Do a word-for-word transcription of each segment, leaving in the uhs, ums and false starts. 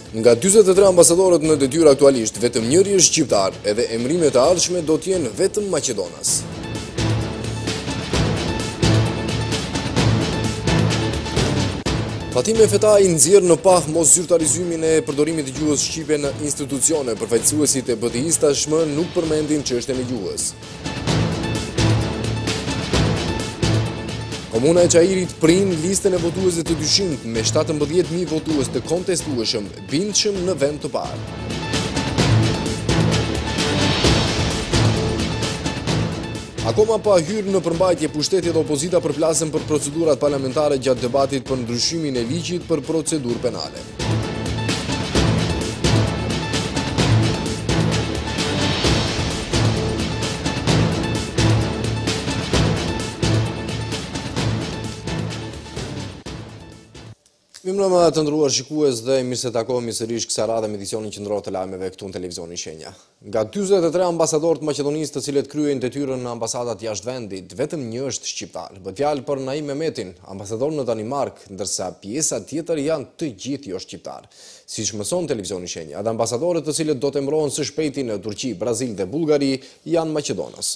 Nga dyzet e tre ambasadorët në detyrë aktualisht, vetëm njëri është shqiptar, edhe emrimet e ardhshme do t'jenë vetëm Maqedonas. Fatime Fetai nxjerr në pah mos zyrtarizimin e përdorimit të gjuhës shqipe në institucione, përfaqësuesit e B D I-s tashmë nuk përmendin çështjen e gjuhës. Komuna e Çajirit prin listën e votuesve të dyshimt me shtatëmbëdhjetë mijë votues të kontestueshëm, bindshëm në vend të parë. Akoma pa hyrë në përmbajtje, pushteti dhe opozita përplasën për procedurat parlamentare gjatë debatit për ndryshimin e ligjit për procedurë penale. Mimrëma të ndruar shikues dhe mirë se takohemi sërish kësaj radhe me edicionin qendror të lajmeve këtu në televizionin Shenja. Nga dyzet e tre ambasadorët Maqedonisë të cilët kryejnë detyrën në ambasadat jashtë vendit, vetëm një është shqiptar. Bëhet fjalë për Naim Mehmetin, ambasador në Danimark, ndërsa pjesa tjetër janë të gjithë jo shqiptar. Siç mëson televizioni Shenja, edhe ambasadorët të cilët do të emërohen së shpejti në Turqi, Brazil dhe Bullgari janë Maqedonas.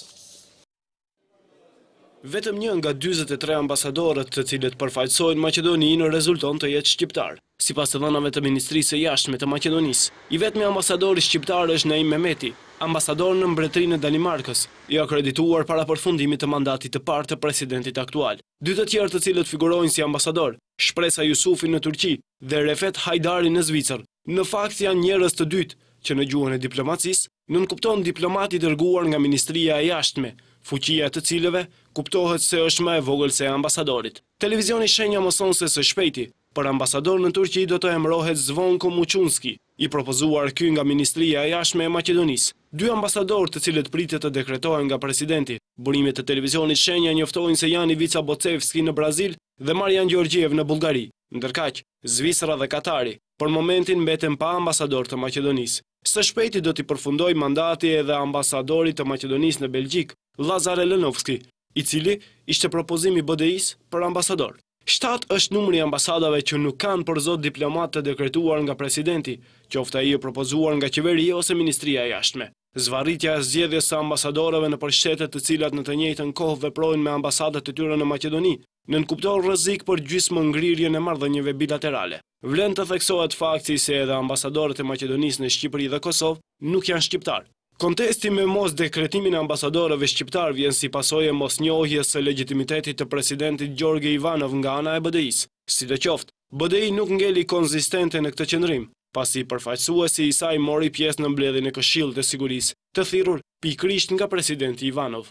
Vetëm një nga dyzet e tre ambasadorët të cilët përfaqësojnë Maqedoninë rezulton të jetë shqiptar. Sipas të dhënave të Ministrisë së Jashtme të Maqedonisë, i vetmi ambasador shqiptar është Naim Mehmeti, ambasador në Mbretërinë e Danimarkës, i akredituar para përfundimit të mandatit të parë të presidentit aktual. Dy të tjerë të cilët figurojnë si ambasador, Shpresa Yusufi në Turqi dhe Refet Hajdari në Zvicër, në fakt janë njerëz të dytë që në gjuhën e diplomacisë nënkupton diplomati dërguar nga Ministria e Jashtme, fuqia të cilëve kuptohet se është më e vogël se e ambasadorit. Televizioni Shenja mëson se së shpejti, për ambasador në Turqi do të emërohet Zvonko Muçunski, i propozuar ky nga Ministria e Jashtme e Maqedonisë. Dy ambasadorë të cilët pritet të dekretohen nga presidenti. Burimet të televizionit Shenja njoftojnë se janë Ivica Bocevski në Brazil dhe Marian Gjeorgjiev në Bullgari. Ndërkaq, Zvicra dhe Katari për momentin mbeten pa ambasador të Maqedonisë. Së shpejti do t'i përfundoj mandati edhe ambasadorit të Maqedonisë në Belgjik, Lazar Elenovski, i cili ishte propozimi B D I-s për ambasador. Shtat është numri i ambasadave që nuk kanë për zot diplomat të dekretuar nga presidenti, qoftë ai i propozuar nga qeveria ose Ministria e Jashtme. Zvarritja e zgjedhjes së ambasadorëve në shtete të cilat në të njëjtën kohë veprojnë me ambasadat e tyre në Maqedoni, nënkupton rrezik për gjysmë ngrirjen e marrëdhënieve bilaterale. Vlen të theksohet fakti se edhe ambasadorët e Maqedonisë në Shqipëri dhe Kosovë nuk janë shqiptar. Kontesti me mos dekretimin e ambasadorëve shqiptar vjen si pasojë e mosnjohjes së legjitimitetit të presidentit Gjorge Ivanov nga ana e B D I-s. Sidoqoftë, B D I nuk ngeli konzistente në këtë qendrim, pasi përfaqësuesi i saj mori pjesë në mbledhjen e Këshillit të Sigurisë, të thirrur pikërisht nga presidenti Ivanov.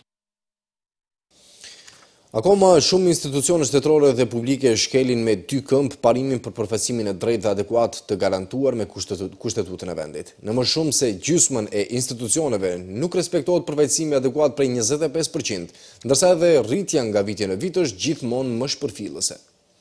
Akoma shumë institucione shtetërore dhe publike shkelin me dy këmbë parimin për përfaqësimin e drejtë dhe adekuat të garantuar me kushtetutën e vendit. Në më shumë se gjysmën e institucioneve nuk respektohet përfaqësimi adekuat prej njëzet e pesë përqind, ndërsa edhe rritja nga viti në vit është gjithmonë më shpërfillëse.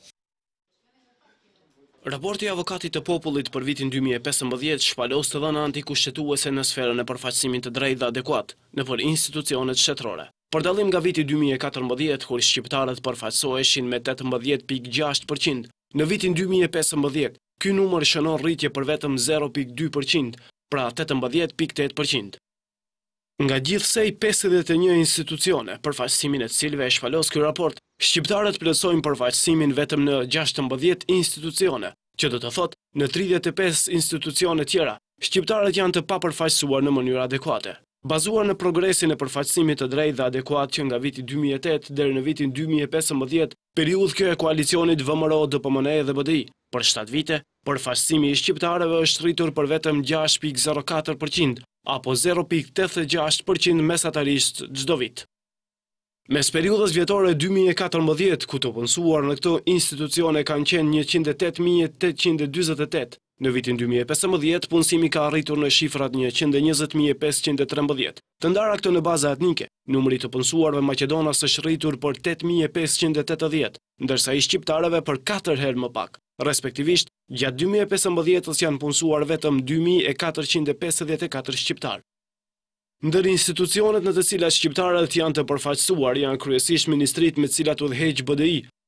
Raporti i avokatit të popullit për vitin dy mijë e pesëmbëdhjetë shpalos të dhëna antikushtetuese në sferën e përfaqësimit të drejtë dhe adekuat nëpër institucionet shtetërore. Për dallim nga viti dy mijë e katërmbëdhjetë, kur shqiptarët përfaqësoheshin me tetëmbëdhjetë pikë gjashtë përqind, në vitin dy mijë e pesëmbëdhjetë, ky numër shënon rritje për vetëm zero pikë dy përqind, pra tetëmbëdhjetë pikë tetë përqind. Nga gjithsej pesëdhjetë e një institucione, përfaqësimin e të cilëve e shpalos ky raport, shqiptarët plotësojnë përfaqësimin vetëm në gjashtëmbëdhjetë institucione, që do të thotë në tridhjetë e pesë institucione tjera, shqiptarët janë të papërfaqësuar në mënyrë adekuate. Bazuar në progresin e përfaqësimit të drejtë dhe adekuat që nga viti dy mijë e tetë deri në vitin dy mijë e pesëmbëdhjetë, periudhë kjo e koalicionit V M R O D P M N E dhe B D I, për shtatë vite, përfaqësimi i shqiptarëve është rritur për vetëm gjashtë pikë zero katër përqind, apo zero pikë tetëdhjetë e gjashtë përqind mesatarisht çdo vit. Mes periudhës vjetore dy mijë e katërmbëdhjetë, ku të punësuar në këto institucione kanë qenë njëqind e tetë mijë tetëqind e dyzet e tetë, në vitin dy mijë e pesëmbëdhjetë punësimi ka arritur në shifrat njëqind e njëzet mijë pesëqind e trembëdhjetë. Të ndara këto në baza etnike, numri të punësuarve maqedonas është rritur për tetë mijë pesëqind e tetëdhjetë, ndërsa i shqiptarëve për katër herë më pak. Respektivisht, gjatë dy mijë e pesëmbëdhjetës janë punësuar vetëm dy mijë e katërqind e pesëdhjetë e katër shqiptarë. Ndër institucionet në të cilat shqiptarët janë të përfaqësuar janë kryesisht ministrit me të cilat udhëheq B D I,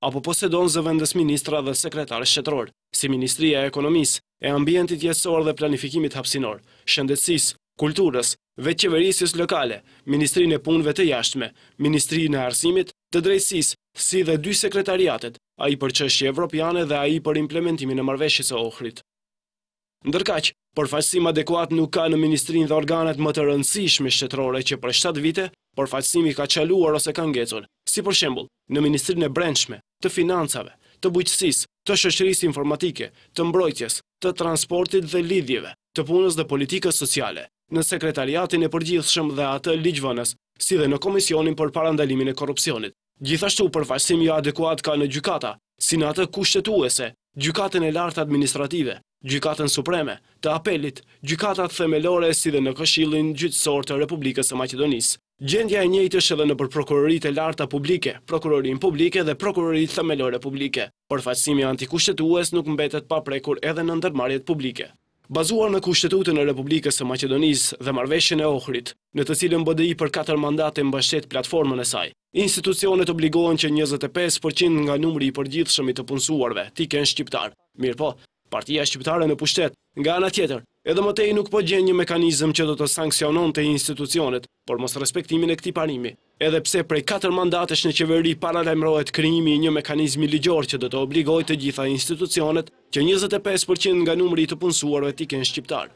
apo posedon zëvendës ministra dhe sekretarë shtetror, si Ministria e Ekonomisë, e Ambientit Jetësor dhe Planifikimit Hapësinor, Shëndetësisë, Kulturës, Veçqeverisjes Lokale, Ministrinë e Punëve të Jashtme, Ministrinë e Arsimit, të Drejtësisë, si dhe dy sekretariatet, ai për çështje evropiane dhe ai për implementimin e marrëveshjes së Ohrit. Ndërkaq, përfaqësim adekuat nuk ka në ministrinë dhe organet më të rëndësishme shtetërore që për shtatë vite, përfaqësimi ka çaluar ose ka ngecur, si për shembull, në Ministrinë e Brendshme, të Financave, të Bujqësisë, të Shoqërisë Informatike, të Mbrojtjes, të Transportit dhe Lidhjeve, të Punës dhe Politikës Sociale, në Sekretariatin e Përgjithshëm dhe atë ligjvënës, si dhe në Komisionin për Parandalimin e Korrupsionit. Gjithashtu, përfaqësimi jo adekuat ka në gjykata, si në atë kushtetuese, gjykatën e lartë administrative, gjykatën supreme, të apelit, gjykatat themelore si dhe në Këshillin Gjyqësor të Republikës së Maqedonisë. Gjendja e njëjtë është edhe në për prokuroritë e larta publike, prokurorinë publike dhe prokuroritë themelore publike. Përfaqësimi antikushtetues nuk mbetet pa prekur edhe në ndërmarrjet publike. Bazuar në Kushtetutën e Republikës së Maqedonisë dhe Marrëveshjen e Ohrit, në të cilën B D I për katër mandate mbështet platformën e saj, institucionet obligohen që njëzet e pesë përqind nga numri i përgjithshëm i të punësuarve t'i kenë shqiptar. Mirpo, Partia shqiptare në pushtet, nga ana tjetër, edhe më tej nuk po gjen një mekanizëm që do të sankciononte institucionet për mos respektimin e këtij parimi. Edhe pse prej katër mandatesh në qeveri paralajmërohet krijimi i një mekanizmi ligjor që do të obligojë të gjitha institucionet që njëzet e pesë përqind nga numri i të punësuarve t'i kenë shqiptar.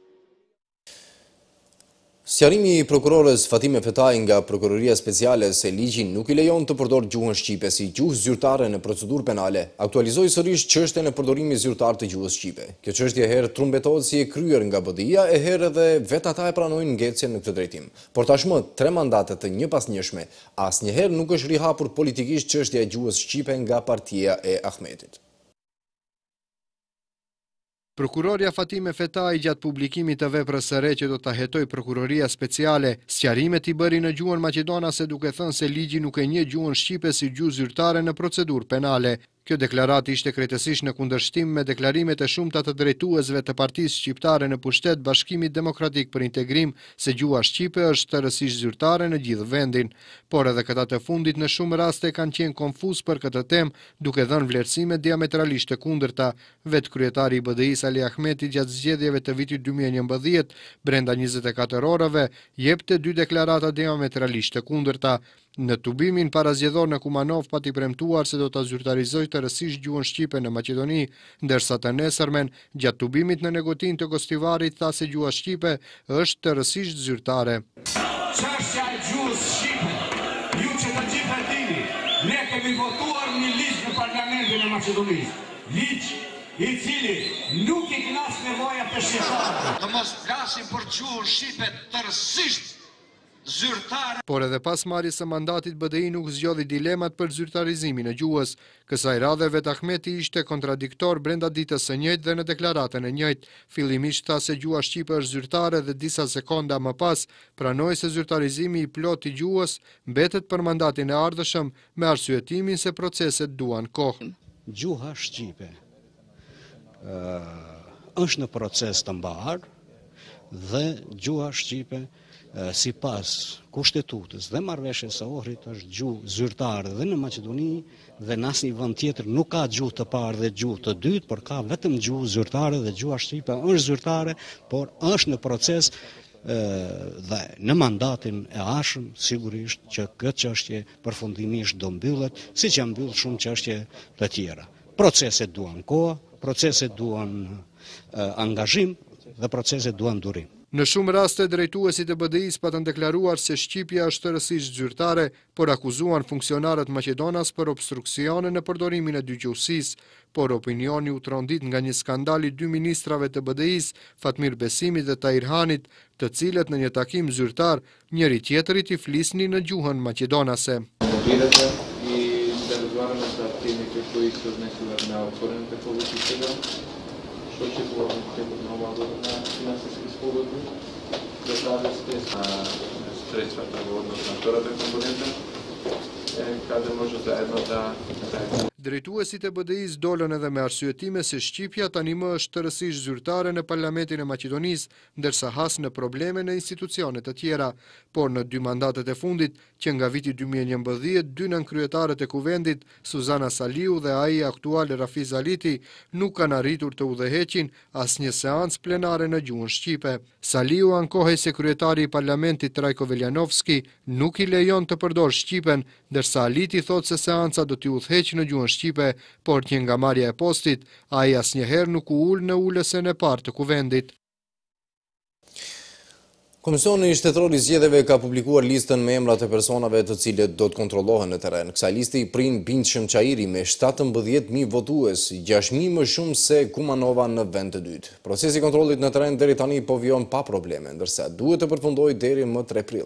Sqarimi i prokurores Fatime Fetaj nga Prokuroria Speciale se ligji nuk i lejon të përdor gjuhën shqipe si gjuhë zyrtare në procedurë penale, aktualizoi sërish çështjen e përdorimit zyrtar të gjuhës shqipe. Kjo çështje herë trumbetohet si e kryer nga B D I-ja, e herë edhe vetë ata e pranojnë ngecjen në këtë drejtim. Por tashmë tre mandate të njëpasnjëshme, asnjëherë nuk është rihapur politikisht çështja e gjuhës shqipe nga partia e Ahmetit. Prokuroria Fatime Fetaj gjatë publikimit të veprës së re që do ta hetoj Prokuroria Speciale, sqarimet i bëri në gjuhën maqedonase duke thënë se ligji nuk e njeh gjuhën shqipe si gjuhë zyrtare në procedurë penale. Kjo deklaratë ishte krejtësisht në kundërshtim me deklarimet e shumta të drejtuesve të Partisë Shqiptare në pushtet Bashkimit Demokratik për Integrim se gjuha shqipe është tërësisht zyrtare në gjithë vendin, por edhe këta të fundit në shumë raste kanë qenë konfuz për këtë temë, duke dhënë vlerësime diametralisht të kundërta. Vetë kryetari i B D I-s Ali Ahmeti gjatë zgjedhjeve të vitit dy mijë e njëmbëdhjetë, brenda njëzet e katër orëve, jepte dy deklarata diametralisht të kundërta. Në tubimin parazgjedhor në Kumanov pati premtuar se do ta zyrtarizojë tërësisht gjuhën shqipe në Maqedoni, ndërsa të nesërmen, gjatë tubimit në Negotin të Gostivarit, tha se gjuha shqipe është tërësisht zyrtare. Çështja e gjuhës shqipe, ju që të gjithë e dini, ne kemi votuar një ligj në Parlamentin e Maqedonisë. Ligj i cili nuk i knas nevoja të shqiptarëve. Të mos flasim për gjuhën shqipe tërësisht zyrtare. Por edhe pas marrjes së mandatit B D I nuk zgjodhi dilemat për zyrtarizimin e gjuhës. Kësaj radhe vetë Ahmeti ishte kontradiktor brenda ditës së njëjtë dhe në deklaratën e njëjtë. Fillimisht tha se gjuha shqipe është zyrtare dhe disa sekonda më pas pranoi se zyrtarizimi i plot i gjuhës mbetet për mandatin e ardhshëm me arsyetimin se proceset duan kohë. Gjuha shqipe uh, është në proces të mbarë dhe gjuha shqipe si pas kushtetutës dhe marrëveshjes së Ohrit është gjuhë zyrtare dhe në Maqedoni dhe në asnjë vend tjetër nuk ka gjuhë të parë dhe gjuhë të dytë, por ka vetëm gjuhë zyrtare dhe gjuha shqipe është zyrtare, por është në proces dhe në mandatin e ardhshëm sigurisht që këtë çështje përfundimisht do mbyllet, siç janë mbyllur shumë çështje të tjera. Proceset duan kohë, proceset duan angazhim dhe proceset duan durim. Në shumë raste drejtuesit e B D I-s patën deklaruar se shqipja është tërësisht zyrtare, por akuzuan funksionarët maqedonas për obstruksione në përdorimin e dygjuhësisë, por opinioni u trondit nga një skandal i dy ministrave të B D I-s, Fatmir Besimit dhe Tahir Hanit, të cilët në një takim zyrtar njëri tjetërit i flisnin në gjuhën maqedonase. Drejtuesit e B D I-s dolën edhe me arsyetime se Shqipja tani më është tërësisht zyrtare në Parlamentin e Maqedonisë, ndërsa has në probleme në institucionet të tjera, por në dy mandatet e fundit, që nga viti dy mijë e njëmbëdhjetë, dy nënkryetarët e kuvendit, Suzana Saliu dhe ai aktual Rafiz Aliti, nuk kanë arritur të udhëheqin asnjë seancë plenare në gjuhën shqipe. Saliu ankohej se kryetari i Parlamentit Trajko Veljanovski nuk i lejon të përdor shqipen, ndërsa Aliti thot se seanca do t'i udhëheqë në gjuhën shqipe, por që nga marrja e postit, ai asnjëherë nuk u ul në ulësen e parë të kuvendit. Komisioni Shtetëror i Zgjedhjeve ka publikuar listën me emrat e personave të cilët do të kontrollohen në terren. Kësaj liste i prin Bind Shëmçairi me shtatëmbëdhjetë mijë votues, gjashtë mijë më shumë se Kumanova në vend të dytë. Procesi i kontrollit në terren deri tani po vijon pa probleme, ndërsa duhet të përfundojë deri më tre prill.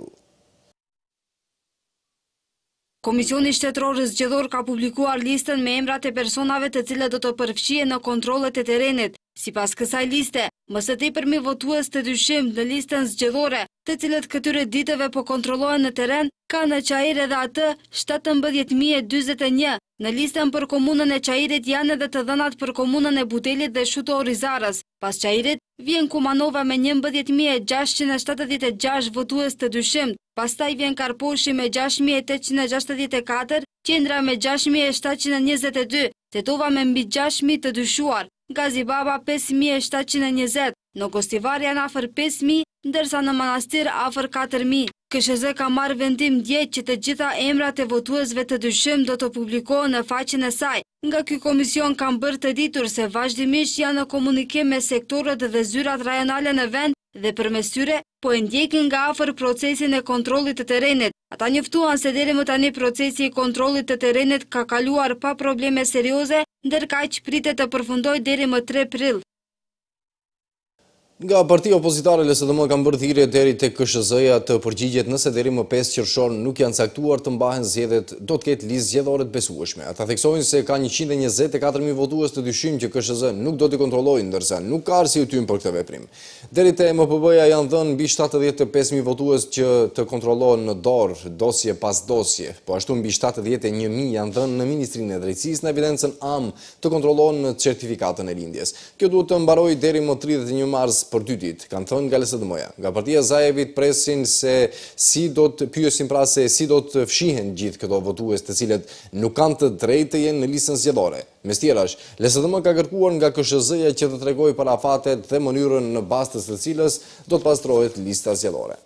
Komisioni Shtetëror Zgjedhor ka publikuar listën me emrat e personave të cilët do të përfshihen në kontrollet e terrenit. Sipas kësaj liste, më së tepërmi votues të dyshim në listën zgjedhore, të cilët këtyre ditëve po kontrollohen në terren, ka në Çajir edhe atë shtatëmbëdhjetë mijë e dyzet e një. Në listën për komunën e Çajirit janë edhe të dhënat për komunën e Butelit dhe Shuto Orizarës. Pas Çajirit vjen Kumanova me njëmbëdhjetë mijë e gjashtëqind e shtatëdhjetë e gjashtë votues të dyshim. Pastaj vjen Karposhi me gjashtë mijë e tetëqind e gjashtëdhjetë e katër, Qendra me gjashtë mijë e shtatëqind e njëzet e dy, Tetova me mbi gjashtë mijë të dyshuar, Gazibaba pesë mijë e shtatëqind e njëzet, në Gostivar janë afër pesë mijë, ndërsa në Manastir afër katër mijë. K S Z ka marrë vendim dje që të gjitha emrat e votuesve të dyshim do të publikohen në faqen e saj. Nga ky komision kanë bërë të ditur se vazhdimisht janë në komunikim me sektorët dhe zyrat rajonale në vend dhe përmes tyre po e ndjekin nga afër procesin e kontrollit të terrenit. Ata njoftuan se deri më tani procesi i kontrollit të terrenit ka kaluar pa probleme serioze, ndërkaq pritet të përfundojë deri më tre prill. Nga partia opozitare L S D M kanë bërë thirrje deri tek K S Z-ja të përgjigjet nëse deri më pesë qershor nuk janë caktuar të mbahen zgjedhjet, do të ketë listë zgjedhore të besueshme. Ata theksojnë se ka njëqind e njëzet e katër mijë votues të dyshim që K S Z nuk do t'i kontrollojë, ndërsa nuk ka arsye tym për këtë veprim. Deri te M P B-ja janë dhënë mbi shtatëdhjetë e pesë mijë votues që të kontrollohen në dorë, dosje pas dosje, po ashtu mbi shtatëdhjetë e një mijë janë dhënë në Ministrinë e Drejtësisë në evidencën A M të kontrollohen në certifikatën e lindjes. Kjo duhet të mbarojë deri më tridhjetë e një mars për dy ditë, kanë thënë nga L S D M-ja. Nga partia Zajevit presin se si do të pyesin pra se si do të fshihen gjithë këto votues të cilët nuk kanë të drejtë të jenë në listën zgjedhore. Mes tjerash, L S D M ka kërkuar nga K S Z-ja që të tregojë për afatet dhe mënyrën në bazë të cilës do të pastrohet lista zgjedhore.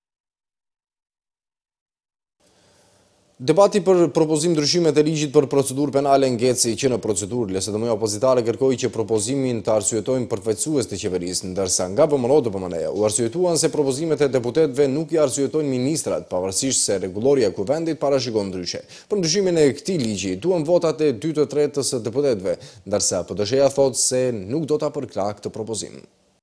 Debati për propozim ndryshimet e ligjit për procedurë penale ngeci që në procedurë L S D M-ja opozitare kërkoi që propozimin të arsyetojnë përfaqësues të qeverisë, ndërsa nga V M R O D P M N-ja u arsyetuan se propozimet e deputetëve nuk i arsyetojnë ministrat, pavarësisht se rregulloria e kuvendit parashikon ndryshe. Për ndryshimin e këtij ligji duan votat e dy të tretës së deputetëve, ndërsa P D S-ja thotë se nuk do ta përkrah këtë propozim.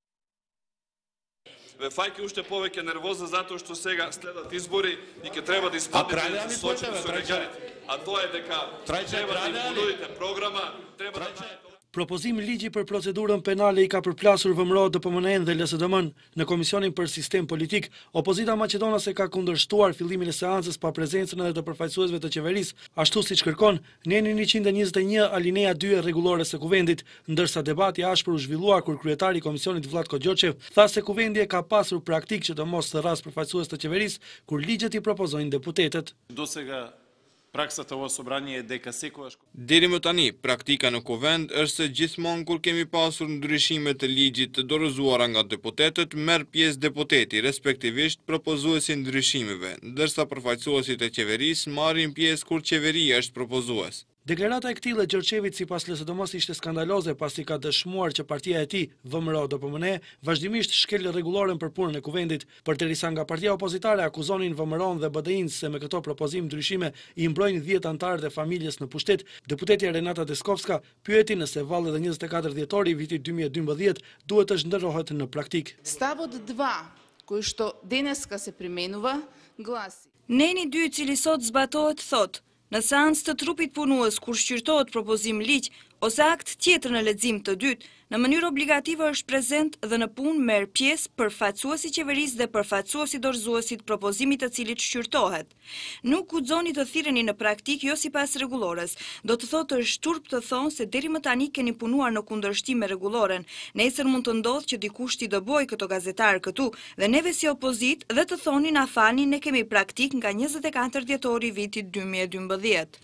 Ve fajki ušte povek je nervoza zato što sega sledat izbori i ke treba da ispadnete sočiti su regalit. A to je deka treba da im ponudite programa, treba da... Propozimi ligji për procedurën penale i ka përplasur V M R O D P M N dhe L S D M në Komisionin për Sistem Politik. Opozita maqedonase ka kundërshtuar fillimin e seancës pa prezencën edhe të përfaqësuesve të qeverisë, ashtu siç kërkon Neni njëqind e njëzet e një alinea dy e rregullore së kuvendit, ndërsa debati i ashpër u zhvillua kur kryetari i komisionit Vlatko Gjoçev tha se kuvendi e ka pasur praktik që të mos thërras përfaqësues të qeverisë kur ligjet i propozojnë deputetët. Dosega praksat ovo sobranje je deka sekuješ... Deri më tani, praktika në kuvend është se gjithmonë kur kemi pasur ndryshime të ligjit të dorëzuara nga deputetët, merr pjesë deputeti, respektivisht propozuesi ndryshimeve, ndërsa përfaqësuesit e qeverisë marrin pjesë kur qeveria është propozues. Deklarata e këtij Gjerçevit sipas L S D M-s ishte skandaloze pasi ka dëshmuar që partia e tij, V M R O D P M N, vazhdimisht shkel rregulloren për punën e kuvendit, përderisa nga partia opozitare akuzonin V M R O-n dhe B D I-n se me këto propozim ndryshime i mbrojnë dhjetë anëtarët e familjes në pushtet. Deputetja Renata Deskovska pyeti nëse valli dhe njëzet e katër dhjetori i vitit dy mijë e dymbëdhjetë duhet të zhndërrohet në praktik. Stavot dva, koji što deneska se primenува, glasi. Neni dy, cili sot zbatohet, thot: në seancë të trupit punues kur shqyrtohet propozim ligj ose akt tjetër në lexim të dytë, në mënyrë obligative është prezent dhe në punë merr pjesë përfaqësuesi qeverisë dhe përfaqësuesi dorëzuesit propozimit të cilit shqyrtohet. Nuk guxoni të thirreni në praktik jo sipas rregullores. Do të thotë është turp të thonë se deri më tani keni punuar në kundërshtim me rregulloren. Nesër mund të ndodhë që dikush t'i dëbojë këto gazetarë këtu dhe neve si opozitë dhe të thoni na falni ne kemi praktik nga njëzet e katër dhjetori vitit dy mijë e dymbëdhjetë.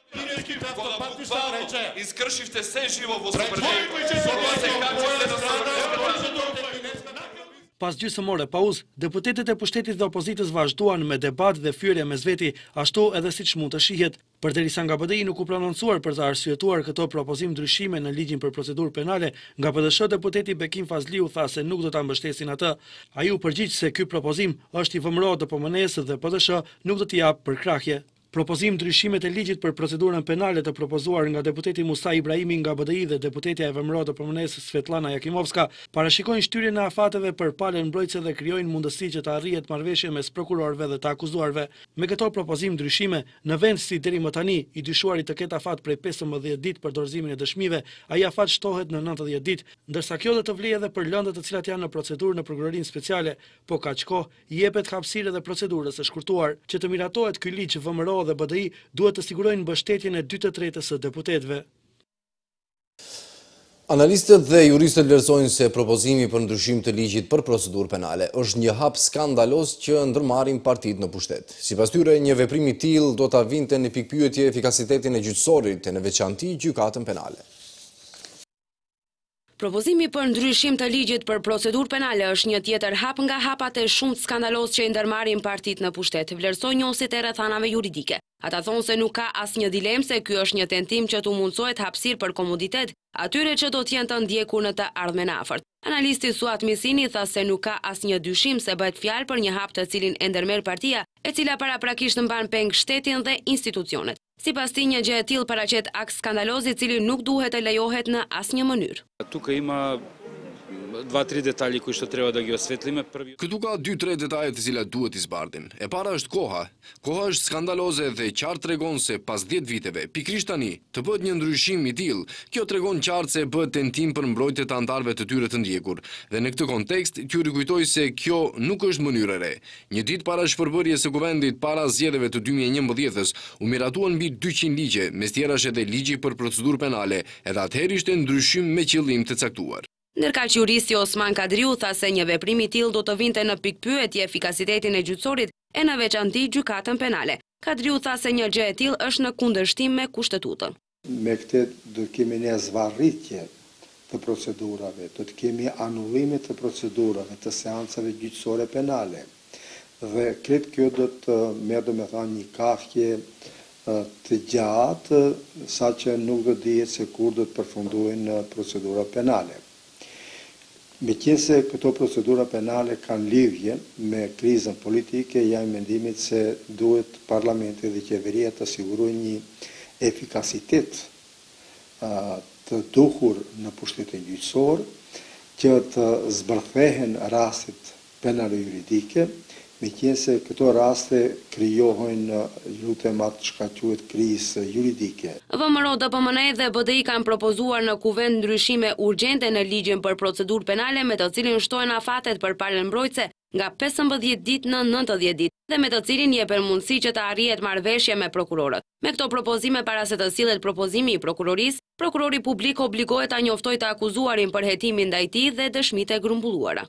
Izkršivte se živo vo savršenstvo. Pas gjysmore pauzë, deputetët e pushtetit dhe opozitës vazhduan me debat dhe fyerje mes veti, ashtu edhe siç mund të shihet. Përderisa nga B D I nuk u prononcuar për të arsyetuar këto propozim ndryshime në ligjin për procedurë penale, nga P D S deputeti Bekim Fazliu tha se nuk do ta mbështesin atë. Ai u përgjigj se ky propozim është i vëmëror D P M N-s dhe P D S nuk do t'i jap përkrahje. Propozim ndryshimet e ligjit për procedurën penale të propozuar nga deputeti Musa Ibrahimi nga B D I dhe deputetja e vëmëror D P M N-s Svetlana Jakimovska parashikojnë shtyrjen e afateve për palën mbrojtëse dhe krijojnë mundësi që të arrihet marrëveshje mes prokurorëve dhe të akuzuarve. Me këto propozim ndryshime, në vend si deri më tani i dyshuarit të ketë afat prej pesëmbëdhjetë ditë për dorëzimin e dëshmive, ai afat shtohet në nëntëdhjetë ditë, ndërsa kjo do të vlejë edhe për lëndët të cilat janë në procedurë në prokurorinë speciale, po kaq kohë i jepet hapësirë edhe procedurës së shkurtuar. Që të miratohet ky ligj vëmëror dhe B D I duhet të sigurojnë mbështetjen e dy të tretës së deputetëve. Analistët dhe juristët vlerësojnë se propozimi për ndryshim të ligjit për procedurë penale është një hap skandalos që ndërmarrin partitë në pushtet. Sipas tyre, një veprim i tillë do ta vinte në pikpyetje efikasitetin e gjyqësorit e në veçanti gjykatën penale. Propozimi për ndryshim të ligjit për procedurë penale është një tjetër hap nga hapat e shumë skandalos që i ndërmarrin partitë në pushtet, vlerësojnë njohësit e rrethanave juridike. Ata thonë se nuk ka asnjë dilemë se ky është një tentim që t'u mundsohet hapësirë për komoditet atyre që do t'jenë të ndjekur në të ardhmen afërt. Analisti Suat Misini tha se nuk ka asnjë dyshim se bëhet fjalë për një hap të cilin e ndërmerr partia, e cila paraprakisht mban peng shtetin dhe institucionet. Sipas tij, një gjë e tillë paraqet akt skandaloz i cili nuk duhet të lejohet në asnjë mënyrë. Тук има два-три детали кои што треба да ги осветлиме. Први... Këtu ka dy tre detaje të cilat duhet i zbardhin. E para është koha. Koha është skandaloze dhe qartë tregon se pas dhjetë viteve, pikrisht tani, të bëhet një ndryshim i tillë. Kjo tregon qartë se bëhet tentim për mbrojtje të anëtarëve të tyre të ndjekur. Dhe në këtë kontekst, ky rikujtoi se kjo nuk është mënyrë e re. Një ditë para shpërbërjes së kuvendit para zgjedhjeve të dy mijë e njëmbëdhjetës, u miratuan mbi dyqind ligje, mes tjerash edhe ligji për procedurë penale, edhe atëherë ishte ndryshim me qëllim të caktuar. Ndërkaq juristi Osman Kadriu tha se një veprim i tillë do të vinte në pikpyetje efikasitetin e gjyqësorit e në veçanti gjykatën penale. Kadriu tha se një gjë e tillë është në kundërshtim me kushtetutën. Me këtë do të kemi një zvarritje të procedurave, do të kemi anullime të procedurave, të seancave gjyqësore penale. Dhe kretë kjo do të merr domethënë një kahje të gjatë, saqë nuk do dihet se kur do të përfundojnë procedura penale. Meqense këto procedura penale kanë lidhje me krizën politike, jam mendimit se duhet parlamenti dhe qeveria të sigurojnë një efikasitet të duhur në pushtetin gjyqësor, që të zbërthehen rastet penale juridike, meqense këto raste krijohen lutem atë çka quhet krizë juridike. VMRO, D P M N dhe B D I kanë propozuar në kuvend ndryshime urgjente në ligjin për procedurë penale me të cilin shtohen afatet për palën mbrojtëse nga pesëmbëdhjetë ditë në nëntëdhjetë ditë dhe me të cilin jepen mundësi që të arrihet marrëveshje me prokurorët. Me këto propozime para se të sillet propozimi i prokurorisë, prokurori publik obligohet ta njoftojë të akuzuarin për hetimin ndaj tij dhe dëshmitë e grumbulluara.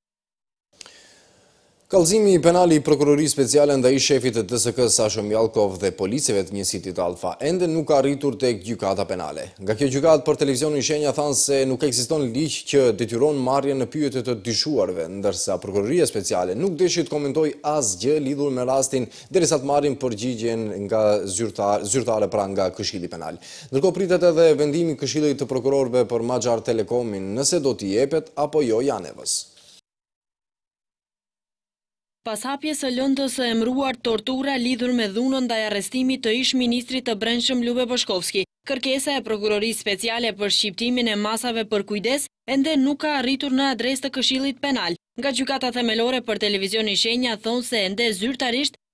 Kallëzimi penal i prokurorisë speciale ndaj shefit të T S K-s Sasho Mjalkov dhe policëve të njësitit Alfa ende nuk ka arritur tek gjykata penale. Nga kjo gjykatë për televizionin Shenja thanë se nuk ekziston ligj që detyron marrjen në pyetje të dyshuarve, ndërsa prokuroria speciale nuk deshi të komentojë asgjë lidhur me rastin derisa të marrin përgjigjen nga zyrtar, zyrtare pra nga Këshilli Penal. Ndërkohë pritet edhe vendimi i Këshillit të prokurorëve për Maxar Telekomin, nëse do t'i jepet apo jo Janevës. Pas hapjes së lëndës së emëruar tortura lidhur me dhunën ndaj arrestimit të ish ministrit të Brendshëm Lube Boshkovski, kërkesa e prokurorisë speciale për shqiptimin e masave për kujdes ende nuk ka arritur në adresë të Këshillit Penal. Nga gjykata themelore për televizionin Shenja thonë se ende zyrtarisht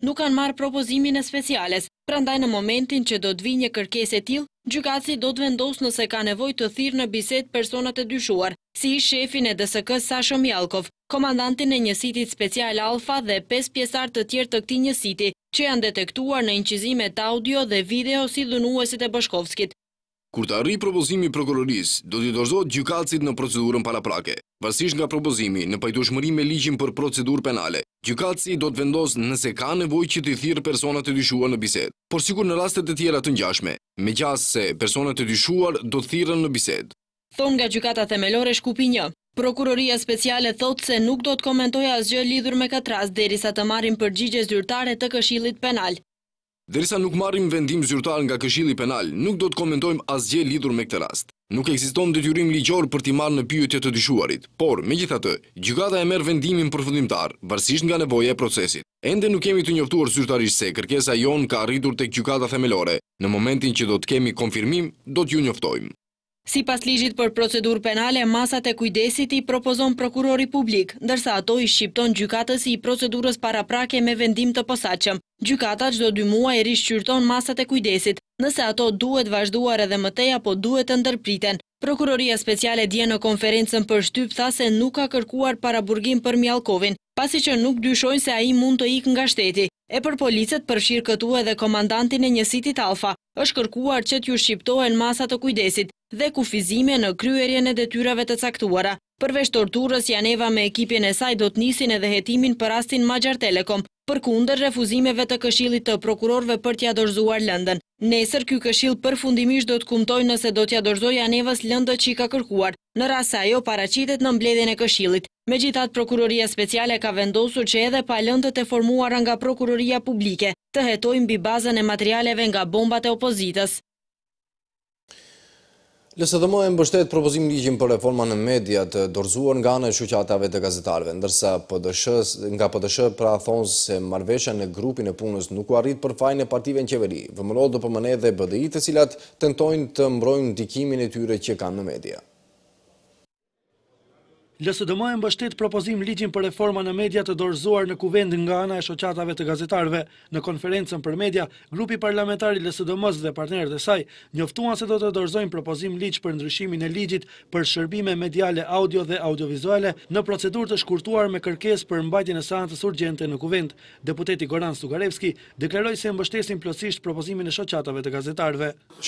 nuk kanë marrë propozimin e speciales, prandaj në momentin që do të vijë një kërkesë e tillë, gjykatësi do të vendosë nëse ka nevojë të thirrë në bisedë personat e dyshuar, si shefin e D S K-s Sasho Mjalkov, komandantin e njësitit special Alfa dhe pesë pjesëtar të tjerë të këtij njësiti, që janë detektuar në incizimet audio dhe video si dhunuesit e Boshkovskit. Kur të arrijë propozimi i prokurorisë, do t'i dorëzohet gjykatësit në procedurën paraprake. Varësisht nga propozimi në pajtueshmëri me ligjin për procedurë penale, gjykatësi do të vendosë nëse ka nevojë që të thirrë personat e dyshuar në bisedë, por sikur në rastet e tjera të ngjashme, megjithëse se personat e dyshuar do të thirren në bisedë. Thon nga gjykata themelore Shkupi një. Prokuroria speciale thotë se nuk do të komentojë asgjë lidhur me këtë rast derisa të marrin përgjigje zyrtare të Këshillit Penal. Derisa nuk marrim vendim zyrtar nga Këshilli Penal, nuk do të komentojmë asgjë lidhur me këtë rast. Nuk ekziston detyrim ligjor për t'i marrë në pyetje të dyshuarit, por megjithatë, gjykata e merr vendimin përfundimtar, varësisht nga nevoja e procesit. Ende nuk kemi të njoftuar zyrtarisht se kërkesa jon ka arritur tek gjykata themelore. Në momentin që do të kemi konfirmim, do t'ju njoftojmë. Sipas ligjit për procedurë penale, masat e kujdesit i propozon prokurori publik, ndërsa ato i shqipton gjykatës i procedurës paraprake me vendim të posaçëm. Gjykata çdo dy muaj rishqyrton masat e kujdesit, nëse ato duhet vazhduar edhe më tej apo duhet të ndërpriten. Prokuroria speciale dje në konferencën për shtyp tha se nuk ka kërkuar paraburgim për Mjalkovin, pasi që nuk dyshojnë se ai mund të ikë nga shteti. E për policët përfshirë këtu edhe komandantin e njësitit Alfa, është kërkuar që t'ju shqiptohen masat të kujdesit dhe kufizime në kryerjen e detyrave të caktuara. Përveç torturës, Janeva me ekipin e saj do të nisin edhe hetimin për rastin Magyar Telekom, përkundër refuzimeve të Këshillit të prokurorëve për t'ia dorëzuar lëndën. Nesër ky këshill përfundimisht do të kumtojë nëse do t'ia dorëzojë Janevës lëndët që i ka kërkuar, në rast se ajo paraqitet në mbledhjen e Këshillit. Megjithatë, Prokuroria Speciale ka vendosur që edhe pa lëndët e formuara nga Prokuroria Publike, të hetojnë mbi bazën e materialeve nga bombat e opozitës. L S D M e mbështet propozimin ligjin për reforma në media të dorëzuar nga ana e shoqatave të gazetarëve, ndërsa P D S nga P D S pra thonë se marrëveshja në grupin e punës nuk u arrit për fajin e partive në qeveri. V M L O, D P M N dhe B D I, të cilat tentojnë të mbrojnë ndikimin e tyre që kanë në media. L S D M e mbështet propozim ligjin për reforma në media të dorëzuar në kuvend nga ana e shoqatave të gazetarëve. Në konferencën për media, grupi parlamentar i L S D M-s dhe partnerët e saj njoftuan se do të dorëzojnë propozim ligj për ndryshimin e ligjit për shërbime mediale audio dhe audiovizuale në procedurë të shkurtuar me kërkesë për mbajtjen e seancës urgjente në kuvend. Deputeti Goran Stugarevski deklaroi se mbështesin plotësisht propozimin e shoqatave të gazetarëve.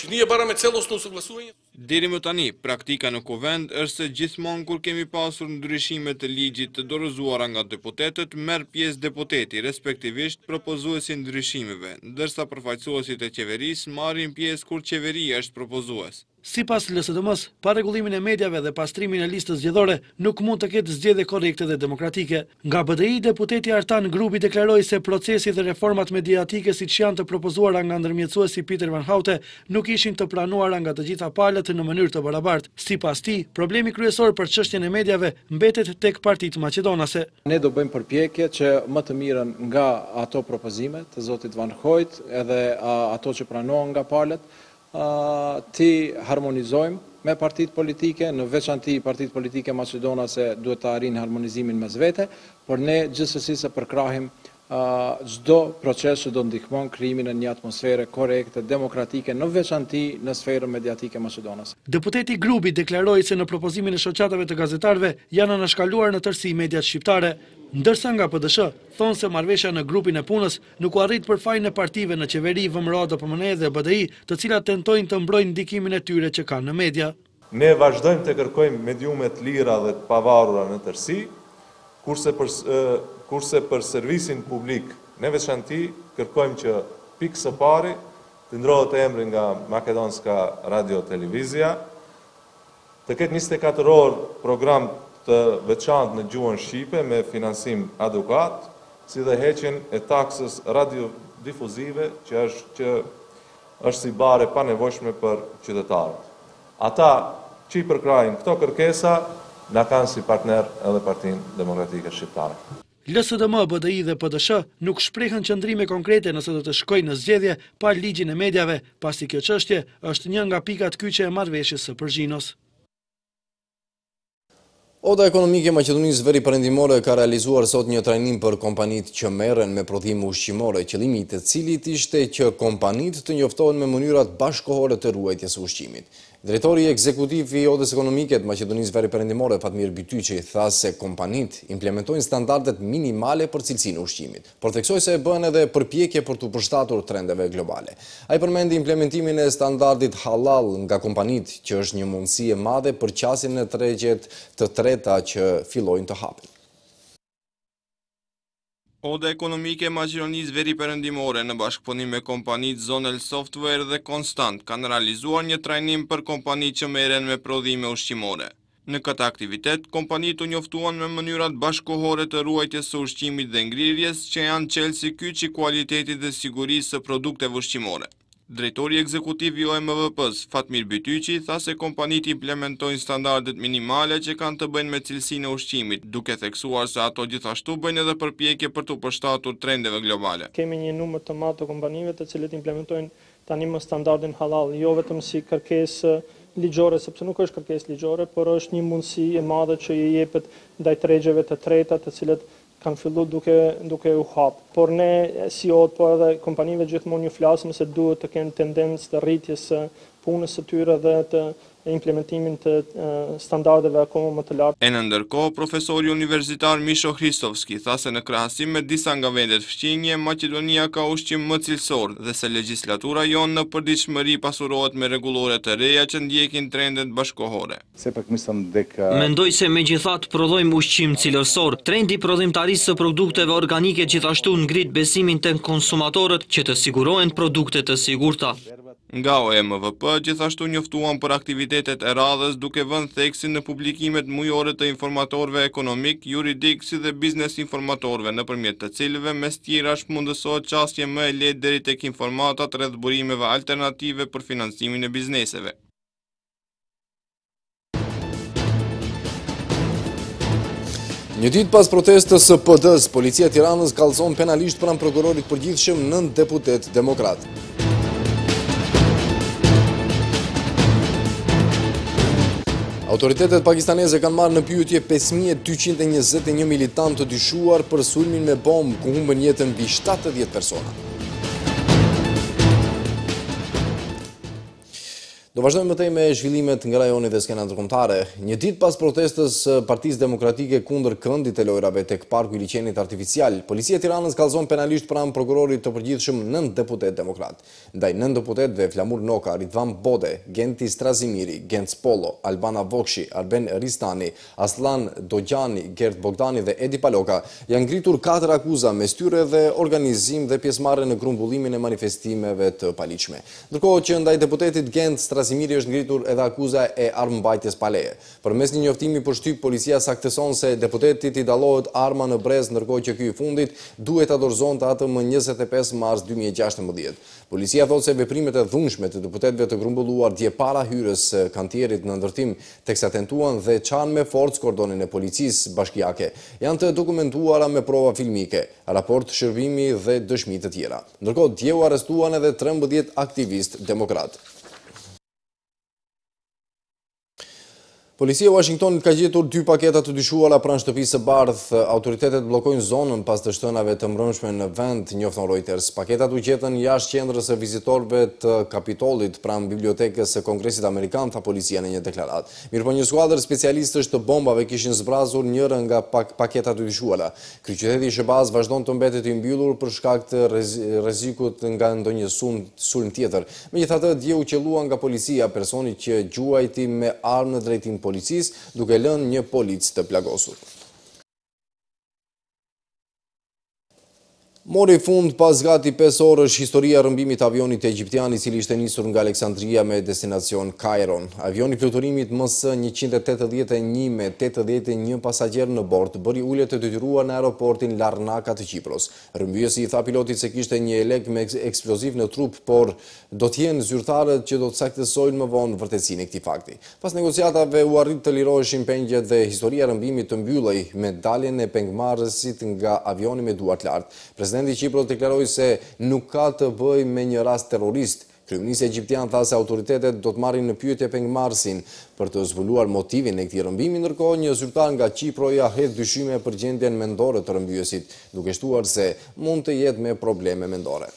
Deri më tani, praktika në kuvend është se gjithmonë kur kemi pasur ndryshime të ligjit të dorëzuara nga deputetët, merr pjesë deputeti, respektivisht propozuesi i ndryshimeve, ndërsa përfaqësuesit e qeverisë marrin pjesë kur qeveria është propozues. Sipas L S D M-s, pa rregullimin e mediave dhe pastrimin e listës zgjedhore, nuk mund të ketë zgjedhje korrekte dhe demokratike. Nga B D I, deputeti Artan Grupi deklaroi se procesi dhe reformat mediatike siç janë të propozuara nga ndërmjetësuesi Pieter van Houte nuk ishin të pranuara nga të gjitha palët në mënyrë të barabartë. Sipas tij, problemi kryesor për çështjen e mediave mbetet tek partitë maqedonase. Ne do bëjmë përpjekje që më të mirën nga ato propozime të zotit Van Hout edhe ato që pranohen nga palët, ti harmonizojmë me partitë politike, në veçanti partitë politike maqedonase duhet të arrijnë harmonizimin mes vete, por ne gjithsesi se përkrahim çdo proces që do ndihmon krijimin e një atmosfere korrekte, demokratike, në veçanti në sferën mediatike maqedonase. Deputeti Grupi deklaroi se në propozimin e shoqatave të gazetarëve janë anashkaluar në tërësi mediat shqiptare, ndërsa nga P D S thonë se marrëveshja në grupin e punës nuk u arrit për fajin e partive në qeveri, V M R O, D P M N dhe B D I, të cilat tentojnë të mbrojnë ndikimin e tyre që kanë në media. Ne vazhdojmë të kërkojmë mediume të lira dhe të pavarura në tërësi, kurse për kurse për servisin publik në veçanti kërkojmë që pikë së pari të ndrohet emri nga Makedonska Radio Televizia, të ketë njëzet e katër orë program të veçantë në gjuhën shqipe me finansim adekuat, si dhe heqjen e taksës radiodifuzive që është që është si bare pa nevojshme për qytetarët. Ata që i përkrajnë këto kërkesa, na kanë si partner edhe Partinë Demokratike Shqiptare. L S D M, B D I dhe P D S nuk shprehën qëndrime konkrete nëse do të shkojnë në zgjedhje pa ligjin e mediave, pasi kjo çështje është një nga pikat kyçe e marrëveshjes së Përzhinos. Oda ekonomike e Maqedonisë Veriperëndimore ka realizuar sot një trajnim për kompanitë që merren me prodhime ushqimore, qëllimi i të cilit ishte që kompanitë të njoftohen me mënyrat bashkëkohore të ruajtjes së ushqimit. Drejtori ekzekutiv i Odës Ekonomike të Maqedonisë Veriperëndimore, Fatmir Bytyçi, tha se kompanitë implementojnë standardet minimale për cilësinë e ushqimit, por theksoi se bën edhe përpjekje për të përshtatur trendeve globale. Ai përmendi implementimin e standardit halal nga kompanitë, që është një mundësi e madhe për qasjen e tregjet të treta që fillojnë të hapen. Oda ekonomike e Maqedonisë Veriperëndimore në bashkëpunim me kompanitë Zonel Software dhe Konstant kanë realizuar një trajnim për kompanitë që merren me prodhime ushqimore. Në këtë aktivitet, kompanitë u njoftuan me mënyrat bashkëkohore të ruajtjes së ushqimit dhe ngrirjes që janë çelësi kyç i kualitetit dhe sigurisë së produkteve ushqimore. Drejtori ekzekutiv i O M V P-s, Fatmir Bytyçi, tha se kompanitë implementojnë standardet minimale që kanë të bëjnë me cilësinë e ushqimit, duke theksuar se ato gjithashtu bëjnë edhe përpjekje për të përshtatur trendeve globale. Kemi një numër të madh të kompanive të cilët implementojnë tani më standardin halal, jo vetëm si kërkesë ligjore, sepse nuk është kërkesë ligjore, por është një mundësi e madhe që i jepet ndaj tregjeve të treta, të cilët kanë fillu duke, duke u hapë. Por ne, si o të, por edhe kompanive gjithmonë ju flasim se duhet të kenë tendencë të rritjes punës së tyre dhe të implementimin të standardeve akoma më të lartë. E në ndërkohë, profesori universitar Misho Hristovski tha se në krahasim me disa nga vendet fqinje, Maqedonia ka ushqim më cilësor dhe se legjislatura jonë në përditshmëri pasurohet me rregullore të reja që ndjekin trendet bashkohore. Mendoj se megjithatë prodhojmë ushqim cilësor. Trendi prodhimtarisë së produkteve organike gjithashtu ngrit besimin tek konsumatorët që të sigurohen produkte të sigurta. Nga O M V P gjithashtu njoftuan për aktivitetet e radhës duke vënë theksin në publikimet mujore të informatorëve ekonomik, juridik si dhe biznes informatorëve, nëpërmjet të cilëve mes tjerash mundësohet çastje më e lehtë deri tek informatat rreth burimeve alternative për financimin e bizneseve. Një ditë pas protestës së P D-s, policia e Tiranës kallëzon penalisht pranë prokurorit përgjithshëm nënt deputet demokrat. Autoritetet pakistaneze kanë marrë në pyetje pesë mijë e dyqind e njëzet e një militant të dyshuar për sulmin me bombë ku humbën jetën mbi shtatëdhjetë persona. Do vazhdojmë mëtej me zhvillimet nga rajoni dhe skena ndërkombëtare. Një ditë pas protestës Partisë Demokratike kundër këndit e lojrave tek parku i liçenit artificial, policia e Tiranës kallëzon penalisht pranë prokurorit të përgjithshëm nënt deputet demokrat. Ndaj nënt deputetëve Flamur Noka, Ridvan Bode, Genti Strazimiri, Genc Polo, Albana Vokshi, Arben Ristani, Aslan Dogjani, Gert Bogdani dhe Edi Paloka, janë ngritur katër akuza mes tyre dhe organizim dhe pjesëmarrje në grumbullimin e manifestimeve të paligjshme. Ndërkohë që ndaj deputetit Gent Strazimiri është ngritur edhe akuza e armëmbajtjes pa leje. Përmes një njoftimi për shtyp, policia saktëson se deputetit i dallohet arma në brez, ndërkohë që ky i fundit duhet ta dorëzonte atë më njëzet e pesë mars dy mijë e gjashtëmbëdhjetë. Policia thotë se veprimet e dhunshme të deputetëve të grumbulluar dje para hyrjes së kantierit në ndërtim, teksa tentuan dhe çan me forcë kordonin e policisë bashkiake, janë të dokumentuara me prova filmike, raport shërbimi dhe dëshmi të tjera. Ndërkohë, dje u arrestuan edhe trembëdhjetë aktivist demokrat. Policia e Washingtonit ka gjetur dy paketa të dyshuara pranë shtëpisë së bardhë. Autoritetet bllokojnë zonën pas të shtënave të mbrëmshme në vend, njofton Reuters. Paketat u gjetën jashtë qendrës së vizitorëve të Kapitolit pranë bibliotekës së Kongresit Amerikan, tha policia në një deklaratë. Mirëpo një skuadër specialistësh të bombave kishin zbrazur njëra nga pak paketat të dyshuara. Kryeqyteti i Shëbaz vazhdon të mbetet i mbyllur për shkak të rrezikut nga ndonjë sulm tjetër. Megjithatë, dje u qellua nga policia personi që gjuajti me armë në drejtim policisë, duke lënë një polic të plagosur. Mori fund pas gati pesë orësh historia rrëmbimit të avionit egjiptian i cili ishte nisur nga Aleksandria me destinacion Kairon. Avioni fluturimit M S njëqind e tetëdhjetë e një me tetëdhjetë e një pasagjerë në bord bëri ulje të detyruar në aeroportin Larnaka të Qipros. Rrëmbyesi i tha pilotit se kishte një elek me eksploziv në trup, por do t'jenë zyrtarët që do të saktësojnë më vonë vërtetësinë e këtij fakti. Pas negociatave u arrit të liroheshin pengjet dhe historia e rrëmbimit të mbyllej me daljen e pengmarrësit nga avioni me duart lart. Presidenti i Qipros deklaroi se nuk ka të bëjë me një rast terrorist. Kryeministri egjiptian tha se autoritetet do të marrin në pyetje pengmarrësin për të zbuluar motivin e këtij rrëmbimi, ndërkohë një zyrtar nga Çiproja hedh dyshime për gjendjen mendore të rrëmbyesit, duke shtuar se mund të jetë me probleme mendore.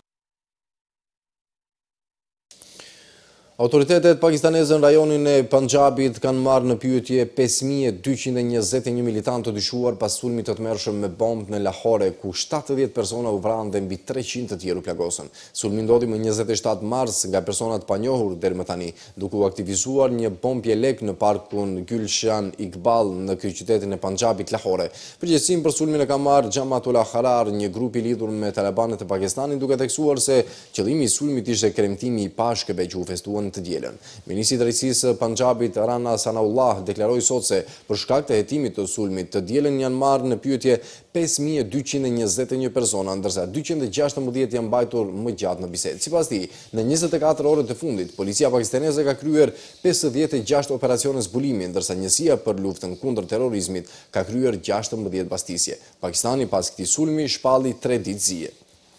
Autoritetet pakistaneze në rajonin e Punjabit kanë marrë në pyetje pesë mijë e dyqind e njëzet e një militantë të dyshuar pas sulmit të tmerrshëm me bombë në Lahore, ku shtatëdhjetë persona u vranë dhe mbi treqind të tjerë u plagosën. Sulmi ndodhi më njëzet e shtatë mars nga persona të panjohur deri më tani, duke u aktivizuar një bombë jelek në parkun Gulshan Iqbal në kryeqytetin e Punjabit, Lahore. Përgjegjësinë për sulmin e ka marrë Jamatul Ahrar, një grup i lidhur me talibanët e Pakistanit, duke theksuar se qëllimi i sulmit ishte kremtimi i pashkëve që u festuan të dielën. Ministri i Drejtësisë Punjabit Rana Sanaullah deklaroi sot se për shkak të hetimit të sulmit të dielën janë marrë në pyetje pesë mijë e dyqind e njëzet e një persona, ndërsa dyqind e gjashtëmbëdhjetë janë mbajtur më gjatë në bisedë. Sipas tij, në njëzet e katër orët e fundit, policia pakistaneze ka kryer pesëdhjetë e gjashtë operacione zbulimi, ndërsa njësia për luftën kundër terrorizmit ka kryer gjashtëmbëdhjetë bastisje. Pakistani pas këtij sulmi shpalli tre ditë zije.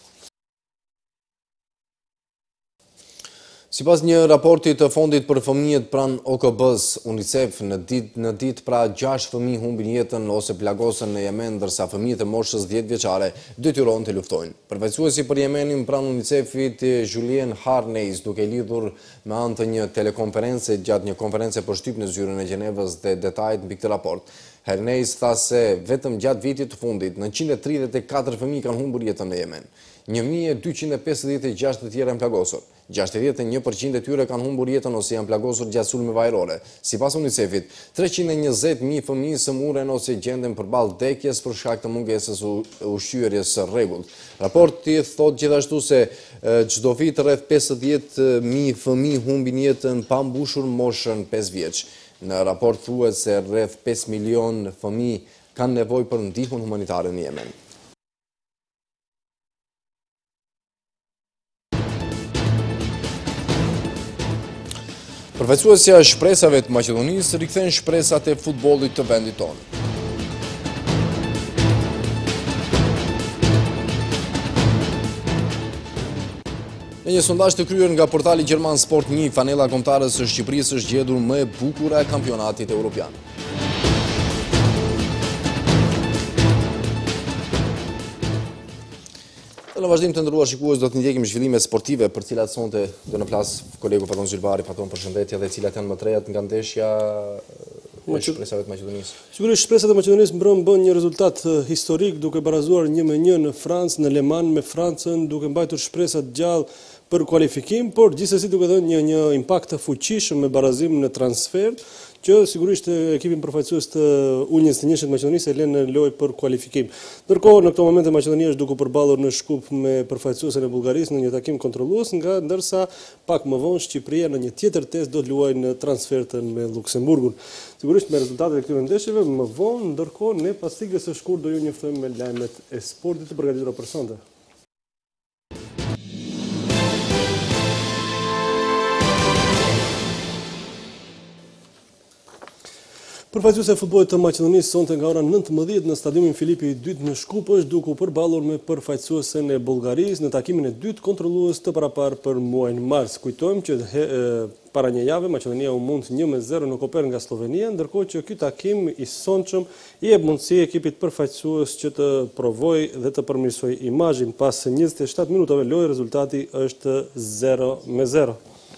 Sipas një raporti të Fondit për Fëmijët pranë O K B-s, UNICEF në ditë në ditë pra gjashtë fëmijë humbin jetën ose plagosën në Yemen, ndërsa fëmijët e moshës dhjetë vjeçare detyrohen të luftojnë. Përfaqësuesi për Yemenin pranë UNICEF-it, Julien Harneis, duke lidhur me anë të një telekonference gjatë një konference për shtyp në zyrën e Gjenevës dhe detajet mbi këtë raport. Harneis tha se vetëm gjatë vitit të fundit nëntëqind e tridhjetë e katër fëmijë kanë humbur jetën në Yemen. një mijë e dyqind e pesëdhjetë e gjashtë të tjerë janë plagosur. gjashtëdhjetë e një përqind e tyre kanë humbur jetën ose janë plagosur gjatë sulmeve ajrore. Sipas UNICEF-it, treqind e njëzet mijë fëmijë sëmuren ose gjenden përballë vdekjes për shkak të mungesës ushqyerjes së rregullt. Raporti thotë gjithashtu se çdo vit rreth pesëdhjetë mijë fëmijë humbin jetën pa mbushur moshën pesë vjeç. Në raport thuhet se rreth pesë milion fëmijë kanë nevojë për ndihmën humanitare në Yemen. Përfaqësuesja e shpresave të Maqedonisë rikthen shpresat e futbollit të vendit tonë. Në një sondazh të kryer nga portali gjerman Sport një, fanella kombëtare së Shqipërisë është gjetur më e bukur e kampionatit evropian. Në vazhdim të nderuar shikues, do të ndjekim zhvillimet sportive për cilat sonte do në plas kolegu Faton Zylbari. Faton, përshëndetje, dhe cilat janë më të reja nga ndeshja e shpresave të Maqedonisë. Sigurisht shpresat e Maqedonisë mbrëm bën një rezultat historik duke barazuar një me një në Francë, në Le Mans me Francën, duke mbajtur shpresat gjallë për kualifikim, por gjithsesi duke dhënë një një impakt të fuqishëm me barazim në transfer, që sigurisht ekipin përfaqësues të U njëzet e një të Maqedonisë e lënë në lojë për kualifikim. Ndërkohë, në këto momente Maqedonia është duke përballur në shkup me përfaqësuesen e Bullgarisë në një takim kontrollues, nga ndërsa pak më vonë Shqipëria në një tjetër test do të luajë në transfertën me Luksemburgun. Sigurisht me rezultatet e këtyre ndeshjeve më vonë, ndërkohë ne pas sigles së shkurt do ju njoftojmë me lajmet e sportit të përgatitura për sonte. Përfaqësuesi e futbollit të Maqedonisë sonte nga ora nëntëmbëdhjetë në stadiumin Filipi i dytë në Shkup është duke u përballur me përfaqësuesen e Bullgarisë në takimin e dytë kontrollues të paraparë për muajin mars. Kujtojmë që he, e, para një jave Maqedonia u mund një me zero në Koper nga Slovenia, ndërkohë që ky takim i sonshëm i jep mundësi ekipit përfaqësues që të provojë dhe të përmirësojë imazhin. Pas njëzet e shtatë minutave lojë, rezultati është zero me zero.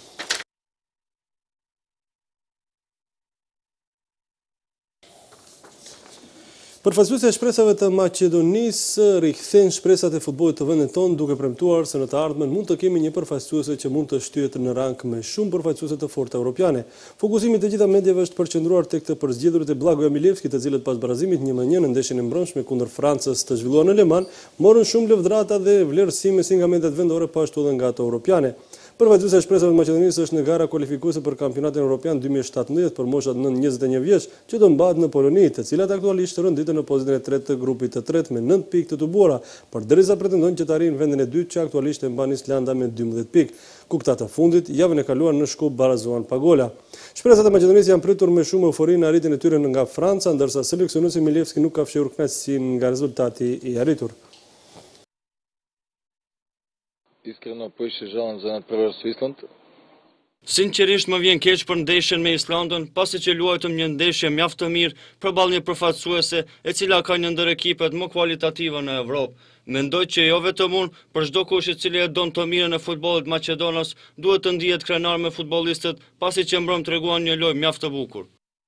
Përfaqësuesja e shpresave të Maqedonisë rikthen shpresat e futbollit të vendit tonë, duke premtuar se në të ardhmen mund të kemi një përfaqësuese që mund të shtyhet në rang me shumë përfaqësuese të fortë evropiane. Fokusimi i të gjitha mediave është përqendruar tek të përzgjedhurit e Blagoja Milevski, të cilët pas barazimit një me një në ndeshjen e mbrëmshme kundër Francës të zhvilluar në Le Mans, morën shumë lëvdrata dhe vlerësime si nga mediat vendore, po ashtu edhe nga ato europiane. Përfaqësuesja e shpresave të Maqedonisë është në gara kualifikuese për kampionatin evropian dy mijë e shtatëmbëdhjetë për moshat nën njëzet e një vjeç, që do mbahet në Poloni, të cilat aktualisht rënditen në pozitën e tretë të grupit të tretë me nëntë pikë të tubuara, përderisa pretendojnë që të arrijnë vendin e dytë që aktualisht e mban Islanda me dymbëdhjetë pikë. Ku këta të fundit javën e kaluar në Shkup barazuan Pagola. Shpresat e Maqedonisë janë pritur me shumë eufori në arritjen e tyre nga Franca, ndërsa seleksionuesi Milevski nuk ka fshehur kënaqësinë nga rezultati i arritur. Iskreno pojshiržalam za nadprevërsu Island. Sinqerisht më vjen keq për ndeshjen me Islandën, pasi që luajtëm një ndeshje mjaft të mirë përballë një përfaqësuese e cila ka një ndër ekipet më kualitative në Evropë. Mendoj që jo vetëm unë, për çdo kush i cili e don të mirën e futbollit maqedonas, duhet të ndihet krenar me futbollistët, pasi që mbrëm treguan një lojë mjaft të bukur.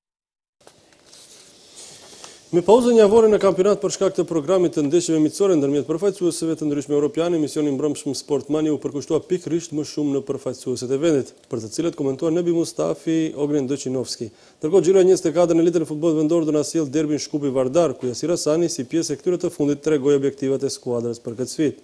Me pauzën javore në kampionat për shkak të programit të ndeshjeve miqësore ndërmjet përfaqësuesve të ndryshme evropianë, misioni mbrëmshëm Sport Mania u përkushtua pikërisht më shumë në përfaqësuesit e vendit, për të cilët komentuar Nebi Mustafi, Ognen Docinovski. Ndërkohë Gjiro njëzet e katër në litër e futbollit vendor do na sjell derbin Shkupi Vardar, ku Jasir Hasani si pjesë e këtyre të fundit tregoi objektivat e skuadrës për këtë sfidë.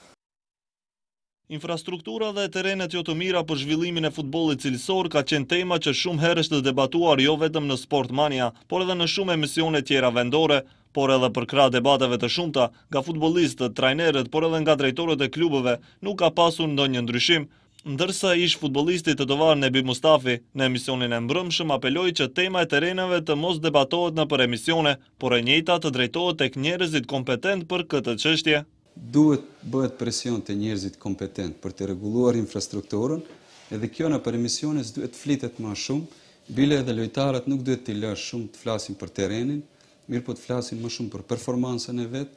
Infrastruktura dhe terrenet jo të mira për zhvillimin e futbollit cilësor ka qenë tema që shumë herë është debatuar jo vetëm në Sport Mania, por edhe në shumë emisione tjera vendore, por edhe për krah debateve të shumta nga futbollistët, trajnerët, por edhe nga drejtorët e klubeve, nuk ka pasur ndonjë ndryshim. Ndërsa ish futbollisti të tovar Nebi Mustafi në emisionin e mbrëmshëm apeloi që tema e terreneve të mos debatohet në për emisione, por e njëjta të drejtohet tek njerëzit kompetent për këtë çështje. Duhet bëhet presion të njerëzit kompetent për të rregulluar infrastrukturën, edhe kjo në për emisiones duhet flitet më shumë, bile edhe lojtarët nuk duhet t'i lësh shumë të flasin për terrenin, mirë po të flasin më shumë për performansën e vet,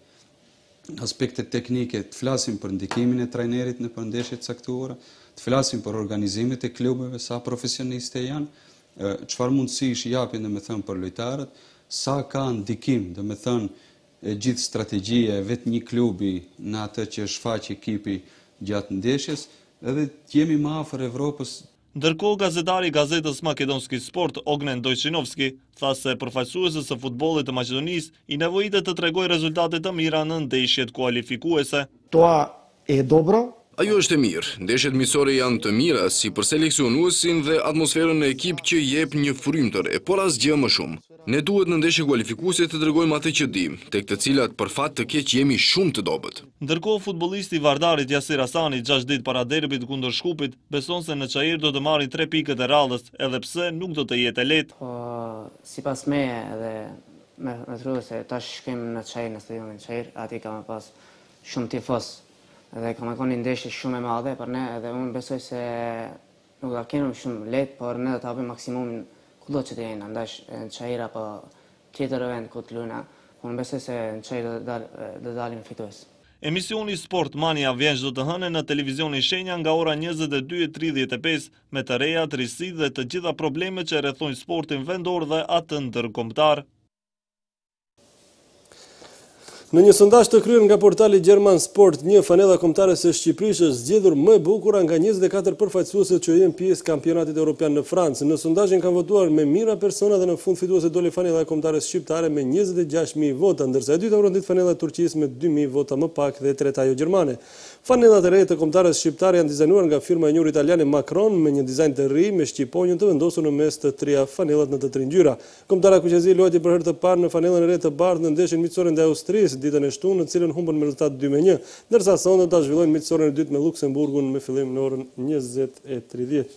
aspektet teknike, të flasin për ndikimin e trajnerit në përndeshjet caktuara, të flasin për organizimet e klubeve, sa profesioniste janë, çfarë mundësish japin domethënë për lojtarët, sa ka ndikim domethënë e gjithë strategjia e vetë një klubi në atë që shfaq ekipi gjatë ndeshjes, edhe jemi më afër Evropës. Ndërkohë gazetari i gazetës Makedonski Sport, Ognen Docinovski, tha se përfaqësuesës së futbollit të Maqedonisë i nevojitet të tregojë rezultate të mira në ndeshjet kualifikuese. Toa e dobro. Ajo është e mirë. Ndeshjet miqësore janë të mira si për seleksionuesin dhe atmosferën në ekip që jep një frymtër, e por asgjë më shumë. Ne duhet në ndeshje kualifikuese të tregojmë atë që dim, tek të cilat për fat të keq jemi shumë të dobët. Ndërkohë futbollisti i Vardarit Jasir Hasani gjashtë ditë para derbit kundër Shkupit beson se në Çajir do të marrin tre pikët e radhës, edhe pse nuk do të jetë lehtë. Po sipas meje edhe me me thua se tash shkem në Çajir, në stadionin Çajir, aty ka më pas shumë tifos. Edhe ka më qenë ndeshje shumë e madhe për ne, edhe unë besoj se nuk do kemi shumë lehtë, por ne do të hapim maksimumin kudo që të jenë, ndash në Çajir apo tjetër vend ku të luajna. Unë besoj se në Çajir do dal, do dalim fitues. Emisioni Sport Mania vjen çdo të hënë në televizionin Shenja nga ora njëzet e dy e tridhjet e pesë me të rejat, risi dhe të gjitha problemet që rrethojnë sportin vendor dhe atë ndërkombëtar. Në një sondazh të kryer nga portali Gjerman Sport, një fanella kombëtare së Shqipërisë është zgjedhur më e bukur nga njëzet e katër përfaqësuesit që janë pjesë kampionatit evropian në Francë. Në sondazhin kanë votuar me mira persona dhe në fund fituese doli fanella e kombëtares shqiptare me njëzet e gjashtë mijë vota, ndërsa e dyta u rendit fanella e Turqisë me dy mijë vota më pak dhe e treta ajo gjermane. Fanellat e reja të kombëtares shqiptare janë dizajnuar nga firma e njohur italiane Macron me një dizajn të ri me shqiponjën të vendosur në mes të trija fanellat në të tri ngjyra. Kombëtara Kuqezi luajti për herë të parë në fanellën e re të bardhë në ndeshjen miqësore ndaj Austrisë ditën e shtunë, në cilën humbën me rezultat dy me një, ndërsa sonte ta zhvillojnë miqësorën e dytë me Luksemburgun me fillim në orën njëzet e tridhjet.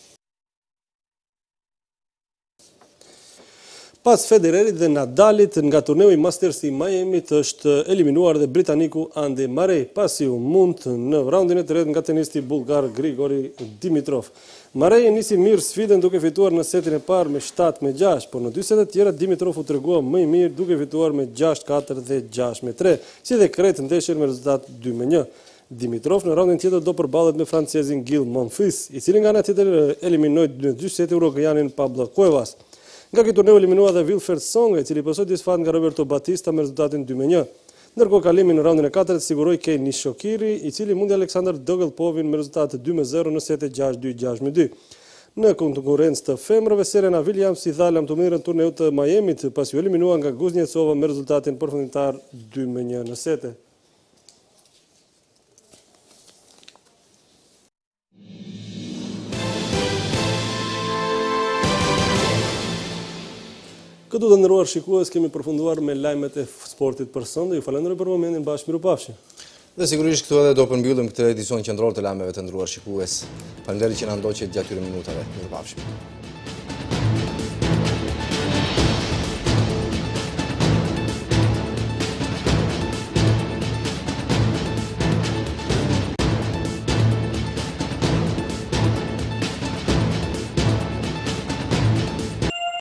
Pas Federerit dhe Nadalit nga turneu i Masters i Miami është eliminuar dhe britaniku Andy Murray, pasi u mund në raundin e tretë nga tenisti bulgar Grigori Dimitrov. Murray nisi mirë sfidën duke fituar në setin e parë me shtat me gjashtë, por në dy setet tjera Dimitrov u tregua më i mirë duke fituar me gjashtë katër dhe gjashtë me tre, si dhe kret ndeshjen me rezultat dy me një. Dimitrov në raundin tjetër do përballet me francezin Gil Monfils, i cili nga ana tjetër eliminoi në dy sete uruguayanin Pablo Cuevas. Nga këtë turneu eliminua dhe Wilfred Songa, i cili pasoi disfat nga Roberto Batista me rezultatin dy me një. Ndërkohë kalimin në raundin e katërt siguroi Kei Nishokiri, i cili mundi Aleksandar Dogelpovin me rezultat dy me zero në sete gjashtë dy gjashtë me dy. Në konkurrencë të femrëve, Serena Williams i dha lamtumirën turneut të Miamit, pasi u eliminua nga Kuznetsova me rezultatin përfundimtar dy me një në sete. Këtu të nderuar shikues, kemi përfunduar me lajmet e sportit për sëndë. Ju falenderoj për momentin, bashkë mirupafshim. Dhe sigurisht këtu edhe do përmbyllim këtë edicion qendror të lajmeve të nderuar shikues. Faleminderit që na ndoqët gjatë këtyre minutave. Mirupafshim.